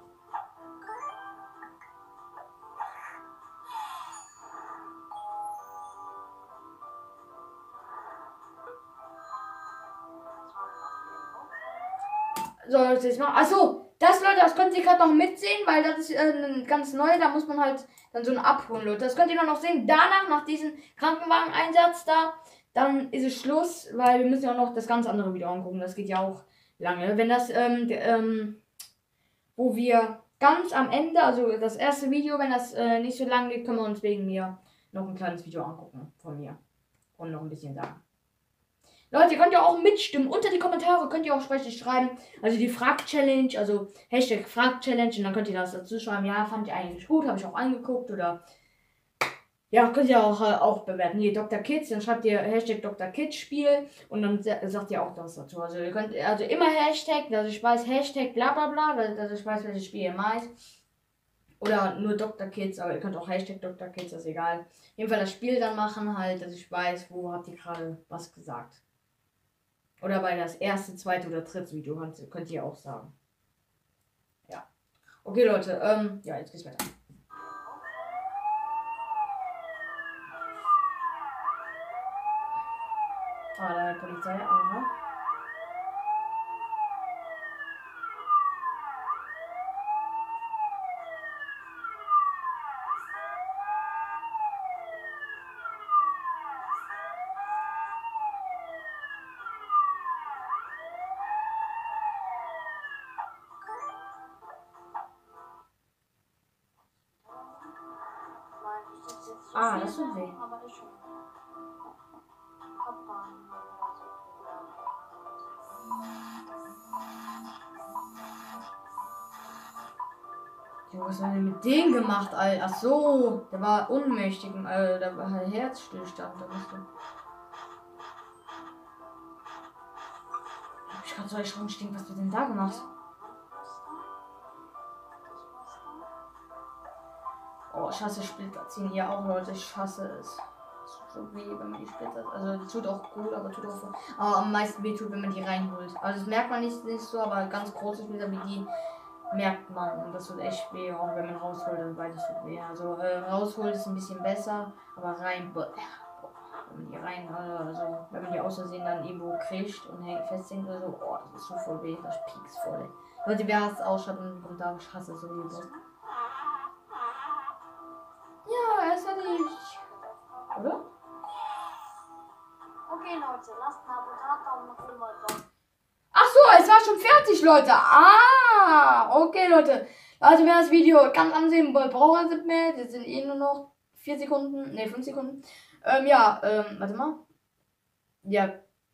So, jetzt mal. Achso, das, Leute, das könnt ihr gerade noch mitsehen, weil das ist äh, ganz neu. Da muss man halt dann so ein abholen, Leute. Das könnt ihr noch sehen. Danach, nach diesem Krankenwagen-Einsatz da, dann ist es Schluss, weil wir müssen ja auch noch das ganz andere Video angucken. Das geht ja auch lange. Wenn das, ähm, ähm, wo wir ganz am Ende, also das erste Video, wenn das äh, nicht so lang geht, können wir uns wegen mir noch ein kleines Video angucken von mir. Und noch ein bisschen sagen. Leute, ihr könnt ja auch mitstimmen. Unter die Kommentare könnt ihr auch sprechlich schreiben. Also die Frag-Challenge, also Hashtag Frag-Challenge. Und dann könnt ihr das dazu schreiben. Ja, fand ich eigentlich gut, habe ich auch angeguckt. Oder ja, könnt ihr auch, äh, auch bewerten. Hier Doktor Kids, dann schreibt ihr Hashtag Doktor Kids Spiel. Und dann sagt ihr auch das dazu. Also ihr könnt also immer Hashtag, dass ich weiß, Hashtag bla bla bla, dass ich weiß, welches Spiel ihr meint. Oder nur Doktor Kids, aber ihr könnt auch Hashtag Doktor Kids, das ist egal. Auf jeden Fall das Spiel dann machen halt, dass ich weiß, wo habt ihr gerade was gesagt. Oder bei das erste, zweite oder dritte Video könnt, könnt ihr auch sagen. Ja. Okay, Leute. Ähm, ja, jetzt geht's weiter. Ah, da ist Polizei. Aha. Ah, das tut weh. Aber das schon. Jo, was hat er mit dem gemacht, Alter? Ach so, der war ohnmächtig, äh, der war halt Herzstillstand. Da musste. Hab ich gerade so erschrocken, stinkt, was wird denn da gemacht? Oh, ich hasse Splitter ziehen hier auch, Leute. Ich hasse es. Es tut so weh, wenn man die Splitter. Also, die tut auch gut, aber tut auch so. Aber am meisten weh tut, wenn man die reinholt. Also, das merkt man nicht, nicht so, aber ganz große Splitter wie die merkt man. Und das tut echt weh. Auch wenn man rausholt, dann beides tut weh. Also, äh, rausholt ist ein bisschen besser, aber rein. Boah, wenn man die rein. Also, wenn man die aus Versehen dann irgendwo kriegt und festhängt oder so. Oh, das ist so voll weh. Das piekst voll. Leute, wer hasst ausschaut und kommt da, ich hasse es so wie das. Ja, er ist fertig. Oder? Okay, Leute, lasst ein Abo da, Daumen nach oben, Leute. Ach so, es war schon fertig, Leute. Ah, okay, Leute. Also, wer das Video ganz ansehen wollt, braucht es nicht mehr. Das sind eh nur noch vier Sekunden. Ne, fünf Sekunden. Ähm, ja, ähm, warte mal. Ja.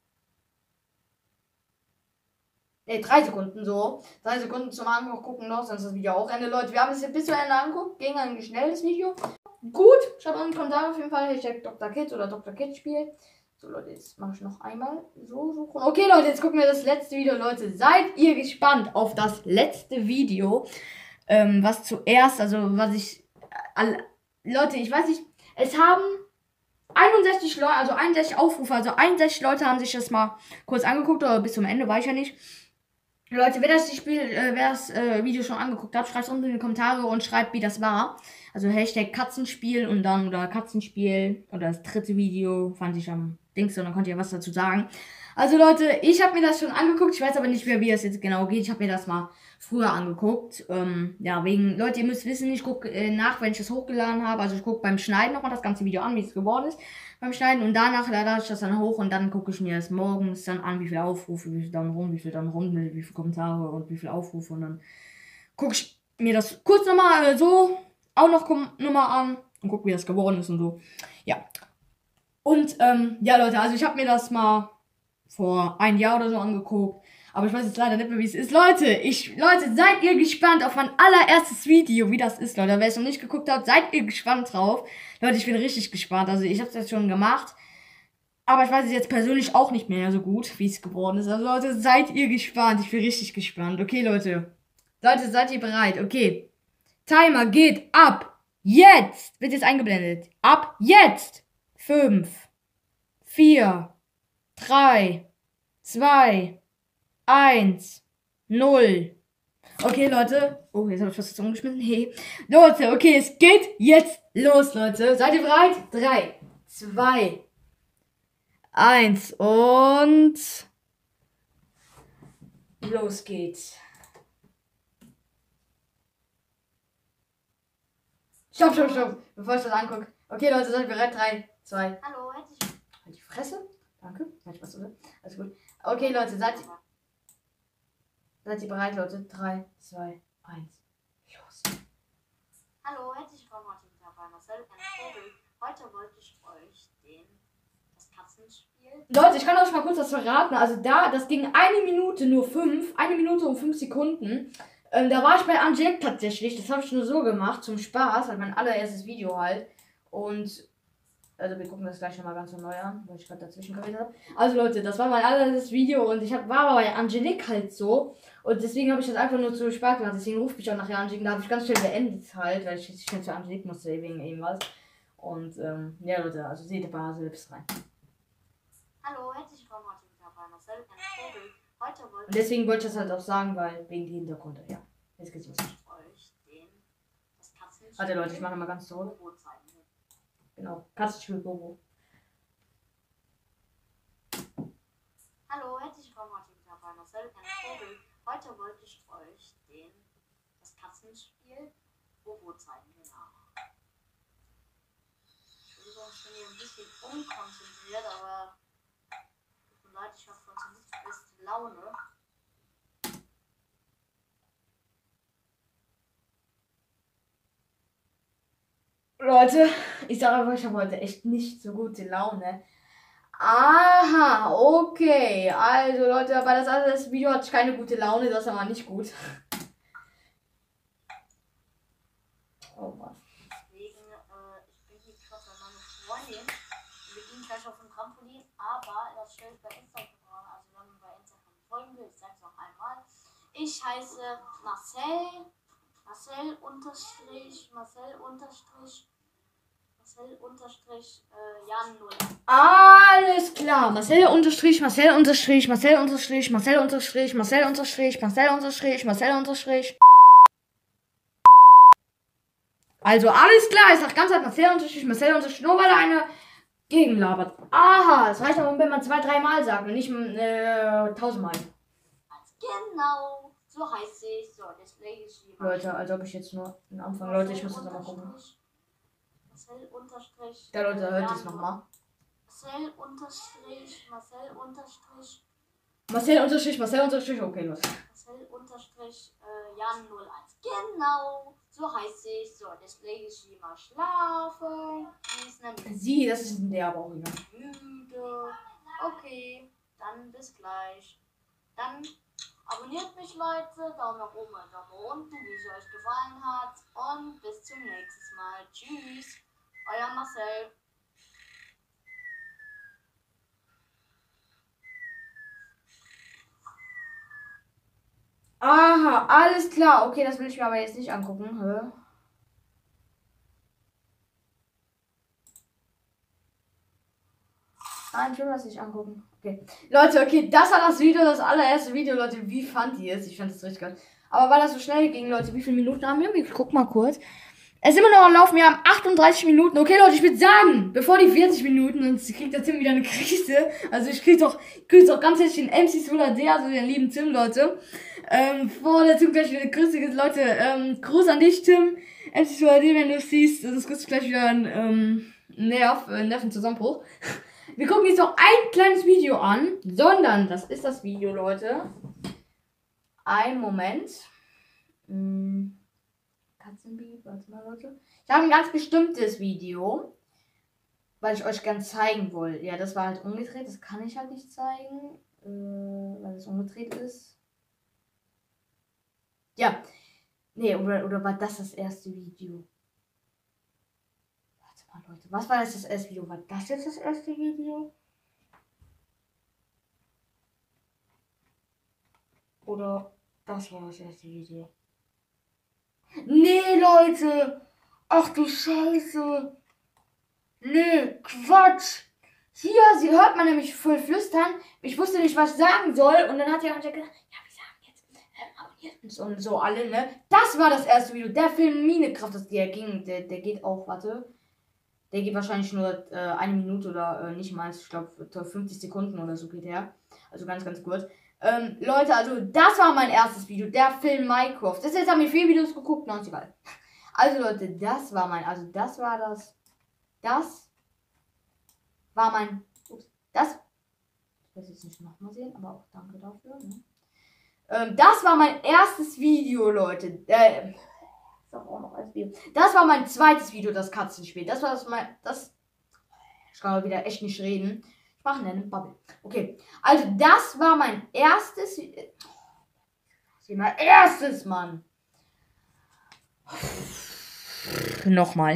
Ne, drei Sekunden so. Drei Sekunden zum Angucken noch, sonst ist das Video auch Ende. Leute, wir haben es jetzt bis zu Ende angeguckt. Ging ein schnelles Video. Gut, schreibt in den Kommentaren auf jeden Fall Hashtag Doktor Kids oder Doktor Kids Spiel. So, Leute, jetzt mache ich noch einmal so suchen. Okay, Leute, jetzt gucken wir das letzte Video. Leute, seid ihr gespannt auf das letzte Video? Ähm, was zuerst, also was ich... All, Leute, ich weiß nicht, es haben einundsechzig Leute, also einundsechzig Aufrufe, also einundsechzig Leute haben sich das mal kurz angeguckt, oder bis zum Ende, weiß ich ja nicht. Leute, wer das Spiel, äh, wer das äh, Video schon angeguckt hat, schreibt es unten in die Kommentare und schreibt, wie das war. Also Hashtag Katzenspiel und dann oder Katzenspiel oder das dritte Video fand ich am Dings und dann könnt ihr was dazu sagen. Also Leute, ich habe mir das schon angeguckt, ich weiß aber nicht mehr, wie das jetzt genau geht. Ich habe mir das mal früher angeguckt. Ähm, ja, wegen, Leute, ihr müsst wissen, ich gucke äh, nach, wenn ich das hochgeladen habe. Also ich gucke beim Schneiden nochmal das ganze Video an, wie es geworden ist. Beim Schneiden und danach lade ich das dann hoch und dann gucke ich mir das morgens dann an, wie viele Aufrufe, wie viel dann rum, wie viel dann rum, wie viele Kommentare und wie viele Aufrufe und dann gucke ich mir das kurz nochmal äh, so auch noch nochmal an und gucke, wie das geworden ist und so. Ja. Und ähm, ja, Leute, also ich habe mir das mal vor ein Jahr oder so angeguckt. Aber ich weiß jetzt leider nicht mehr, wie es ist. Leute, ich, Leute, seid ihr gespannt auf mein allererstes Video, wie das ist, Leute. Wer es noch nicht geguckt hat, seid ihr gespannt drauf. Leute, ich bin richtig gespannt. Also ich habe es jetzt schon gemacht. Aber ich weiß es jetzt persönlich auch nicht mehr so gut, wie es geworden ist. Also Leute, seid ihr gespannt. Ich bin richtig gespannt. Okay, Leute. Leute, seid ihr bereit? Okay. Timer geht ab. Jetzt. Wird jetzt eingeblendet. Ab jetzt. Fünf. Vier. Drei. Zwei. eins, null. Okay, Leute. Oh, jetzt habe ich was jetzt umgeschmissen. Hey. Leute, okay, es geht jetzt los, Leute. Seid ihr bereit? drei, zwei, eins und los geht's. Stopp, stopp, stopp. Bevor ich das angucke. Okay, Leute, seid ihr bereit? drei, zwei. Hallo, herzlich Halt die Fresse. Danke. Nein, Spaß, oder? Alles gut. Okay, Leute, seid ihr, seid ihr bereit, Leute? drei, zwei, eins. Los. Hallo, herzlich willkommen heute wieder bei Marcel und Vogel. Heute wollte ich euch den, das Katzenspiel. Leute, ich kann euch mal kurz was verraten. Also da, das ging eine Minute nur fünf. Eine Minute und fünf Sekunden. Ähm, da war ich bei Angelique tatsächlich. Das habe ich nur so gemacht, zum Spaß. Halt mein allererstes Video halt. Und, also wir gucken das gleich nochmal ganz so neu an, weil ich gerade dazwischen geredet habe. Also Leute, das war mein allererstes Video und ich hab, war aber bei Angelique halt so. Und deswegen habe ich das einfach nur zu Spaß gemacht. Deswegen ruft mich auch nachher Angelique. Da habe ich ganz schnell beendet halt, weil ich jetzt schnell zu Angelique musste wegen irgendwas. Und, ähm, ja Leute, also seht ihr mal selbst rein. Hallo, herzlich willkommen heute wieder bei Marcel und Vogel. Heute wollte Und deswegen wollte ich das halt auch sagen, weil wegen die Hintergründe, ja. Jetzt geht's los. ich euch den, das Katzenspiel. Warte Leute, ich mache mal ganz zurück. Bobo zeigen. Genau, Katzenspiel Bobo. Hallo, herzlich willkommen heute wieder bei Marcel und Vogel. Heute wollte ich euch den, das Katzenspiel Bobo zeigen. Genau. Entschuldigung, ich bin hier ein bisschen unkonzentriert, aber tut mir leid, ich habe heute nicht die beste Laune. Leute, ich sage euch, ich habe heute echt nicht so gute Laune. Aha, okay. Also Leute, bei das allererste Video hatte ich keine gute Laune, das ist aber nicht gut. Oh Mann. Deswegen, äh, ich bin hier gerade bei meiner Freundin. Wir gehen gleich auf den Trampolin, aber das stellt bei Instagram, also wenn man bei Instagram folgen will, ich sag's noch einmal. Ich heiße Marcel, Marcel unterstrich, Marcel unterstrich, Marcel unterstrich, äh, Jan null. Alles klar. Marcel unterstrich, Marcel unterstrich, Marcel unterstrich, Marcel unterstrich, Marcel unterstrich, Marcel unterstrich, Marcel unterstrich. Also alles klar, ich sag ganz halt Marcel unterstrich, Marcel unterstrich, nur weil er eine gegenlabert. Aha, es reicht aber, wenn man zwei, dreimal sagt und nicht äh, tausendmal. Genau, so heißt ich. So, das lege ich hier. Leute, als ob ich jetzt nur den Anfang. Leute, ich muss das nochmal gucken. Marcel unterstrich. Ja, Leute, hört das nochmal. Marcel unterstrich, Marcel unterstrich. Marcel unterstrich, Marcel unterstrich, okay, los. Marcel unterstrich, äh, Jan null eins. Genau, so heißt ich. So, das lege ich hier mal schlafen. Die ist nämlich Sie, das ist der aber auch wieder. müde. Okay, dann bis gleich. Dann abonniert mich, Leute. Daumen nach oben und Daumen nach unten, wie es euch gefallen hat. Und bis zum nächsten Mal. Tschüss. Euer Marcel. Aha, alles klar. Okay, das will ich mir aber jetzt nicht angucken. Hä? Nein, ich will das nicht angucken. Okay. Leute, okay, das war das Video, das allererste Video, Leute. Wie fand ihr es? Ich fand es richtig geil. Aber weil das so schnell ging, Leute, wie viele Minuten haben wir? Ich guck mal kurz. Es ist immer noch am Laufen, wir haben achtunddreißig Minuten. Okay, Leute, ich würde sagen, bevor die vierzig Minuten, sonst kriegt der Tim wieder eine Krise. Also ich krieg doch, ich krieg doch ganz herzlich den M C Solar D, also den lieben Tim, Leute. Ähm, bevor der Tim gleich wieder eine Krise gibt, Leute, ähm, Gruß an dich, Tim. M C Solar D, wenn du es siehst, sonst kriegst du gleich wieder einen, ähm, Nerv, äh, Nervenzusammenbruch. Wir gucken jetzt noch ein kleines Video an, sondern das ist das Video, Leute. Ein Moment. Hm. Katzenbeat, warte mal, Leute. Ich habe ein ganz bestimmtes Video, weil ich euch ganz zeigen wollte. Ja, das war halt umgedreht, das kann ich halt nicht zeigen, äh, weil es umgedreht ist. Ja, nee, oder, oder war das das erste Video? Warte mal, Leute, was war das das erste Video? War das jetzt das erste Video? Oder das war das erste Video? Nee, Leute. Ach du Scheiße. Nee, Quatsch. Hier, sie hört man nämlich voll flüstern. Ich wusste nicht, was ich sagen soll. Und dann hat die gesagt, ja, wir sagen jetzt, ähm, abonniert uns und so alle, ne? Das war das erste Video. Der Film Minecraft, das der ging, der, der geht auch, warte. Der geht wahrscheinlich nur äh, eine Minute oder äh, nicht mal, ich glaube fünfzig Sekunden oder so geht der. Also ganz, ganz kurz. Ähm, Leute, also das war mein erstes Video, der Film Minecraft. Das jetzt haben wir vier Videos geguckt, na, ist egal. Also Leute, das war mein, also das war das, das war mein, ups, das, ich will jetzt nicht nochmal sehen, aber auch danke dafür. Ne? Ähm, das war mein erstes Video, Leute. Äh, auch noch als Video. Das war mein zweites Video, das Katzenspiel. Das war das mein, das, ich kann mal wieder echt nicht reden. Ich mache eine Bubble. Okay, also das war mein erstes, mein erstes, Mann. Nochmal.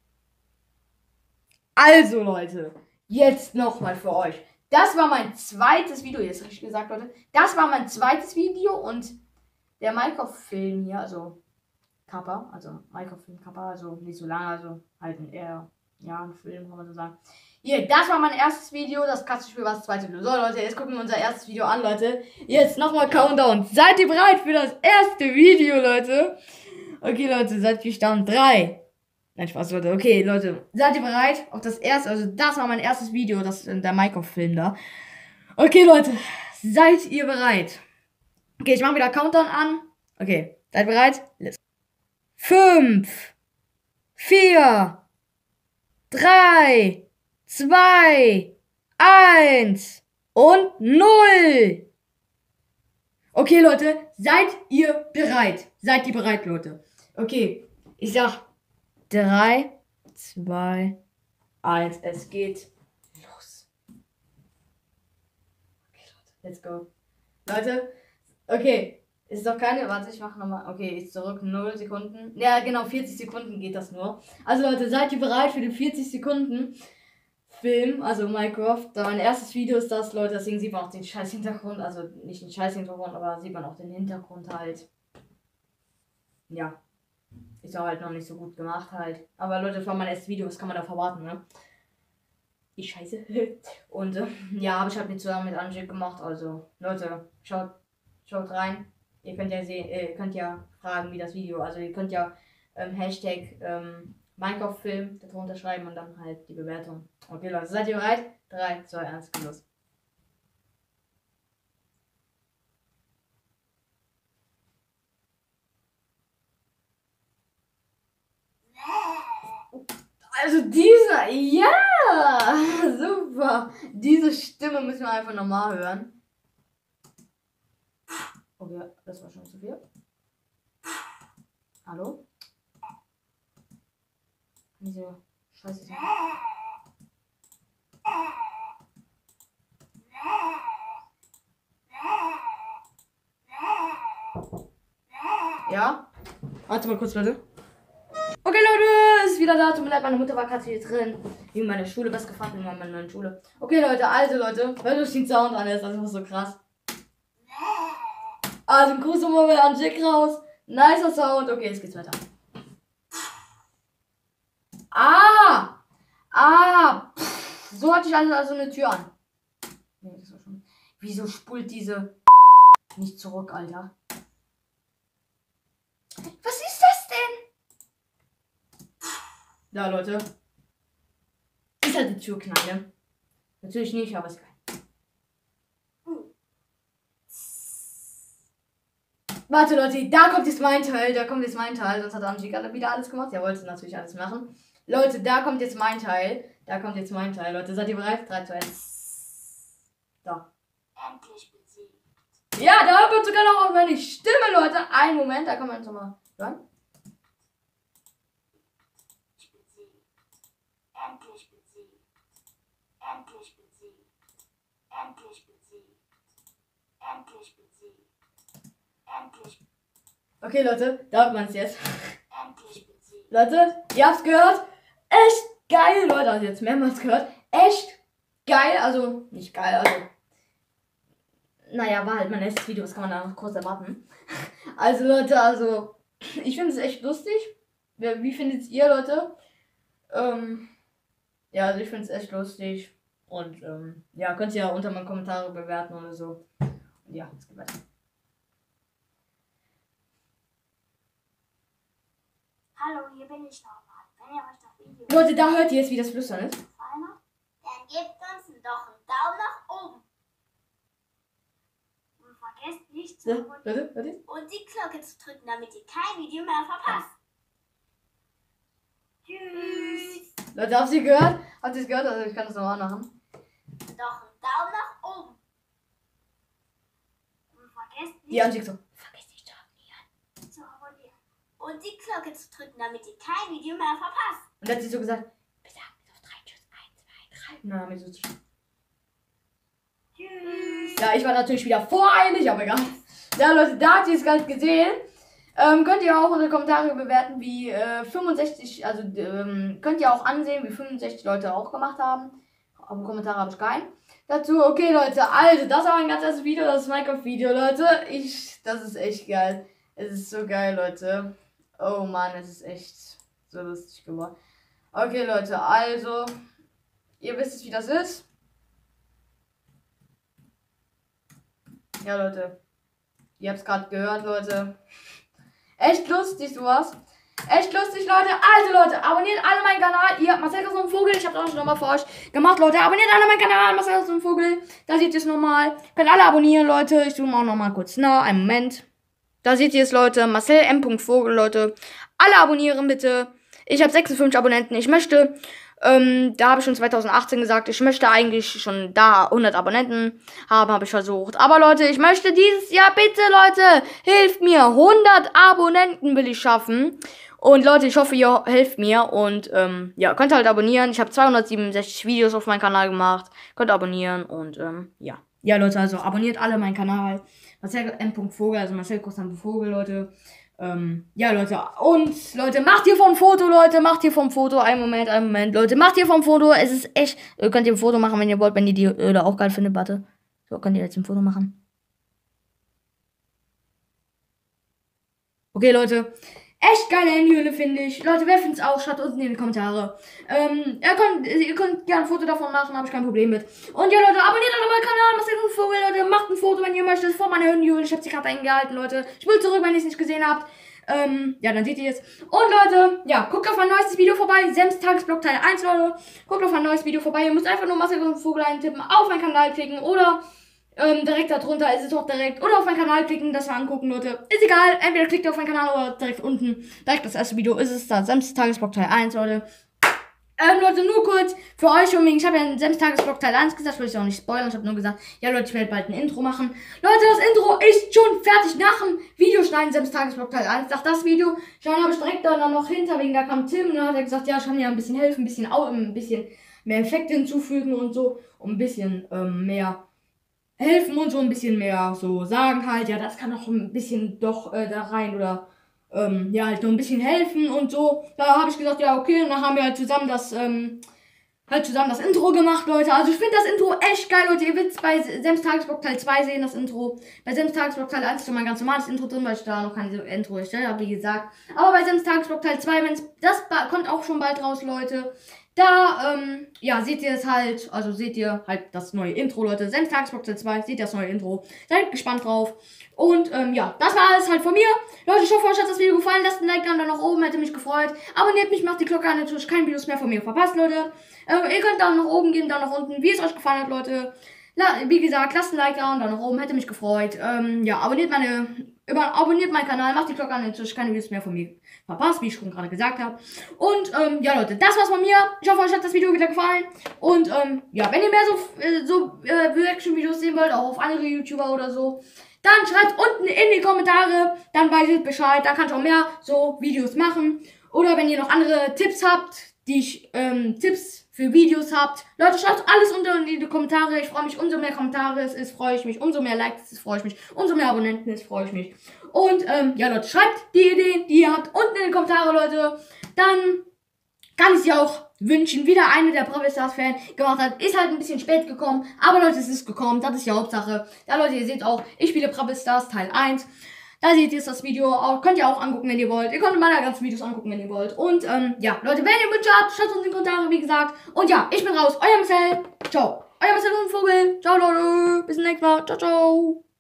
Also Leute, jetzt nochmal für euch. Das war mein zweites Video, jetzt richtig gesagt, Leute. Das war mein zweites Video und der Minecraft-Film hier, also Kappa, also Minecraft-Film Kappa, also nicht so lange, also halt ein eher, ja, ein Film, kann man so sagen. Hier, das war mein erstes Video, das Katzenspiel war das zweite Video. So Leute, jetzt gucken wir unser erstes Video an, Leute. Jetzt nochmal Countdown. Seid ihr bereit für das erste Video, Leute? Okay, Leute, seid ihr gespannt? Drei. Nein, Spaß, Leute. Okay, Leute, seid ihr bereit auf das erste, also das war mein erstes Video, das der Minecraft-Film da. Okay, Leute, seid ihr bereit? Okay, ich mache wieder Countdown an. Okay, seid ihr bereit? Let's Fünf, vier, drei, zwei, eins und null. Okay, Leute, seid ihr bereit? Seid ihr bereit, Leute? Okay, ich sag drei, zwei, eins. Es geht los. Okay, Leute, let's go. Leute, okay. Ist doch keine, warte, ich mach nochmal, okay, ist zurück, null Sekunden. Ja, genau, vierzig Sekunden geht das nur. Also Leute, seid ihr bereit für den vierzig Sekunden Film, also Minecraft. Mein erstes Video ist das, Leute, deswegen sieht man auch den scheiß Hintergrund, also nicht den scheiß Hintergrund, aber sieht man auch den Hintergrund halt. Ja, ist auch halt noch nicht so gut gemacht halt. Aber Leute, das war mein erstes Video, was kann man da verwarten, ne? Die Scheiße. Und äh, ja, habe ich halt mit zusammen mit Angie gemacht, also Leute, schaut, schaut rein. Ihr könnt ja sehen, ihr könnt ja fragen, wie das Video, also ihr könnt ja ähm, Hashtag ähm, Minecraft-Film darunter schreiben und dann halt die Bewertung. Okay, Leute, seid ihr bereit? drei, zwei, eins, los. Also dieser, ja, super. Diese Stimme müssen wir einfach nochmal hören. Okay, das war schon zu viel. Hallo? Diese Scheiße. Ja? Warte mal kurz, Leute. Okay, Leute, ist wieder da. Tut mir leid, meine Mutter war gerade hier drin. Wegen meiner Schule, was gefragt in meiner neuen Schule. Okay, Leute, also, Leute, hört euch den Sound an, das ist einfach so krass. Also, Gruß nochmal mit an Jack raus. Nicer Sound. Okay, jetzt geht's weiter. Ah! Ah! Pff, so hatte ich also, also eine Tür an. Nee, das war schon. Wieso spult diese nicht zurück, Alter? Was ist das denn? Ja, Leute. Ist halt die Türknalle. Natürlich nicht, aber ist geil. Warte, Leute, da kommt jetzt mein Teil, da kommt jetzt mein Teil. Sonst hat Angie gerade wieder alles gemacht. Ja, wollte natürlich alles machen. Leute, da kommt jetzt mein Teil. Da kommt jetzt mein Teil. Leute, seid ihr bereit? drei, zwei, eins. Da. Endlich besiegt. Ja, da hört man sogar noch auf meine Stimme, Leute. Einen Moment, da kann man jetzt nochmal hören. Ich besiegt. Endlich besiegt. Endlich besiegt. Endlich besiegt. Endlich besiegt. Endlich. Okay, Leute, da hört man es jetzt. Endlich besiegt. Leute, ihr habt's gehört. Echt geil, Leute. Also jetzt mehrmals gehört. Echt geil. Also, nicht geil, also. Naja, war halt mein erstes Video. Was kann man da noch kurz erwarten? Also, Leute, also. Ich finde es echt lustig. Wie findet ihr, Leute? Ähm. Ja, also ich finde es echt lustig. Und ähm, ja, könnt ihr unter meinen Kommentare bewerten oder so. Und ja, es geht weiter. Hallo, hier bin ich nochmal. Wenn ihr euch das Video Leute, da hört ihr jetzt, wie das Flüstern ist. gefallen hat, dann gebt uns doch einen Daumen nach oben. Und vergesst nicht zu Ja, abonnieren Leute, Leute. und die Glocke zu drücken, damit ihr kein Video mehr verpasst. Tschüss. Leute, habt ihr gehört? Habt ihr es gehört? Also ich kann das nochmal machen. Doch einen Daumen nach oben. Und vergesst Die nicht Ansicht so. vergesst nicht zu abonnieren. Zu abonnieren. Und die Glocke zu drücken, damit ihr kein Video mehr verpasst. Und dann hat sie so gesagt, wir sagen jetzt auf drei, tschüss, eins, zwei, drei. Na, haben wir so Tschüss. Ja, ich war natürlich wieder voreilig, aber egal. Ja, Leute, da habt ihr es gerade gesehen. Ähm, könnt ihr auch unsere Kommentare bewerten, wie äh, fünfundsechzig, also ähm, könnt ihr auch ansehen, wie fünfundsechzig Leute auch gemacht haben. Aber Kommentare habe ich keinen. Dazu, okay, Leute, also, das war mein ganz erstes Video, das Minecraft-Video, Leute. Ich, das ist echt geil. Es ist so geil, Leute. Oh Mann, es ist echt so lustig geworden. Okay, Leute, also, ihr wisst jetzt, wie das ist. Ja, Leute. Ihr habt es gerade gehört, Leute. Echt lustig, sowas. Echt lustig, Leute. Also, Leute, abonniert alle meinen Kanal. Ihr habt Marcel so ein Vogel. Ich hab's auch schon nochmal für euch gemacht, Leute. Abonniert alle meinen Kanal. Marcel so ein Vogel. Da seht ihr es nochmal. Könnt alle abonnieren, Leute. Ich zoome auch nochmal kurz nach. Einen Moment. Da seht ihr es, Leute. Marcel M. Vogel, Leute. Alle abonnieren, bitte. Ich habe sechsundfünfzig Abonnenten. Ich möchte, ähm, da habe ich schon zweitausendachtzehn gesagt, ich möchte eigentlich schon da hundert Abonnenten haben, habe ich versucht. Aber Leute, ich möchte dieses Jahr, bitte, Leute, hilft mir. hundert Abonnenten will ich schaffen. Und Leute, ich hoffe, ihr helft mir. Und ähm, ja, könnt halt abonnieren. Ich habe zweihundertsiebenundsechzig Videos auf meinem Kanal gemacht. Könnt abonnieren und ähm, ja. Ja, Leute, also abonniert alle meinen Kanal. Marcel M. Vogel, also Marcel Kostan Vogel, Leute. Ähm, ja, Leute. Und, Leute, macht hier vom Foto, Leute. Macht hier vom Foto. Einen Moment, einen Moment. Leute, macht hier vom Foto. Es ist echt. Ihr könnt ihr ein Foto machen, wenn ihr wollt, wenn ihr die Öle auch geil findet. Warte. So, könnt ihr jetzt ein Foto machen. Okay, Leute. Echt geile Handyhülle, finde ich. Leute, wer findet es auch? Schreibt unten in die Kommentare. Ähm, ihr könnt, ihr könnt gerne ein Foto davon machen, habe ich kein Problem mit. Und ja, Leute, abonniert alle meinen Kanal, Marcel Vogel, Leute. Macht ein Foto, wenn ihr möchtet, vor meiner Handyhülle. Ich habe sie gerade eingehalten, Leute. Spult zurück, wenn ihr es nicht gesehen habt. Ähm, ja, dann seht ihr es. Und Leute, ja, guckt auf mein neuestes Video vorbei. Sems Tagesblock Teil eins, Leute. Guckt auf mein neues Video vorbei. Ihr müsst einfach nur Marcel Vogel eintippen, auf meinen Kanal klicken oder Ähm, direkt darunter ist es auch direkt. Oder auf meinen Kanal klicken, das mal angucken, Leute. Ist egal, entweder klickt ihr auf meinen Kanal oder direkt unten. Direkt das erste Video ist es da. Sems Tagesblock Teil eins, Leute. Ähm, Leute, nur kurz für euch unbedingt. Ich habe ja einen Sems Tagesblock Teil eins gesagt, will ich auch nicht spoilern. Ich habe nur gesagt, ja Leute, ich werde bald ein Intro machen. Leute, das Intro ist schon fertig nach dem Videoschneiden Sems Tagesblock Teil eins. Nach das Video, dann habe ich direkt da noch hinter, wegen da kam Tim und dann hat er gesagt, ja, ich kann ja ein bisschen helfen, ein bisschen, auch, ein bisschen mehr Effekte hinzufügen und so. Und ein bisschen ähm, mehr helfen und so ein bisschen mehr so sagen halt, ja, das kann noch ein bisschen doch äh, da rein oder ähm, ja, halt nur ein bisschen helfen und so. Da habe ich gesagt, ja, okay, und dann haben wir halt zusammen das, ähm, halt zusammen das Intro gemacht, Leute. Also ich finde das Intro echt geil, Leute. Ihr werdet bei Sems Tagesblock Teil zwei sehen, das Intro. Bei Sems Tagesblock Teil eins ist schon mein ganz normales Intro drin, weil ich da noch kein Intro erstellt habe, wie gesagt. Aber bei Sems Tagesblock Teil zwei, wenn's, das kommt auch schon bald raus, Leute. Da, ähm, ja, seht ihr es halt, also seht ihr halt das neue Intro, Leute. Sems Tagesblock Teil zwei, seht ihr das neue Intro. Seid gespannt drauf. Und, ähm, ja, das war alles halt von mir. Leute, ich hoffe, euch hat das Video gefallen. Lasst ein Like da nach oben, hätte mich gefreut. Abonniert mich, macht die Glocke an, natürlich keine Videos mehr von mir verpasst, Leute. Ähm, ihr könnt Daumen nach oben geben, Daumen nach unten, wie es euch gefallen hat, Leute. La wie gesagt, lasst ein Like da und Daumen nach oben, hätte mich gefreut. Ähm, ja, abonniert meine, über, abonniert meinen Kanal, macht die Glocke an, natürlich keine Videos mehr von mir verpasst, wie ich schon gerade gesagt habe. Und, ähm, ja, Leute, das war's von mir. Ich hoffe, euch hat das Video wieder gefallen. Und, ähm, ja, wenn ihr mehr so, äh, so, äh, Reaction-Videos sehen wollt, auch auf andere YouTuber oder so, dann schreibt unten in die Kommentare, dann weiß ich Bescheid, dann kann ich auch mehr so Videos machen. Oder wenn ihr noch andere Tipps habt, die ich, ähm, Tipps für Videos habt. Leute, schreibt alles unter in die Kommentare. Ich freue mich, umso mehr Kommentare es ist, freue ich mich. Umso mehr Likes es ist, freue ich mich. Umso mehr Abonnenten es ist, freue ich mich. Und, ähm, ja, Leute, schreibt die Ideen, die ihr habt, unten in die Kommentare, Leute. Dann kann ich sie auch wünschen. Wieder eine der Brawl Stars Fan gemacht hat. Ist halt ein bisschen spät gekommen. Aber Leute, es ist gekommen. Das ist die Hauptsache. Ja, Leute, ihr seht auch, ich spiele Brawl Stars Teil eins. Da seht ihr jetzt das Video. Auch, könnt ihr auch angucken, wenn ihr wollt. Ihr könnt meine ganzen Videos angucken, wenn ihr wollt. Und ähm, ja, Leute, wenn ihr Wünsche habt, schreibt uns in die Kommentare, wie gesagt. Und ja, ich bin raus. Euer Marcel. Ciao. Euer Marcel und Vogel. Ciao, Leute. Bis zum nächsten Mal. Ciao, ciao.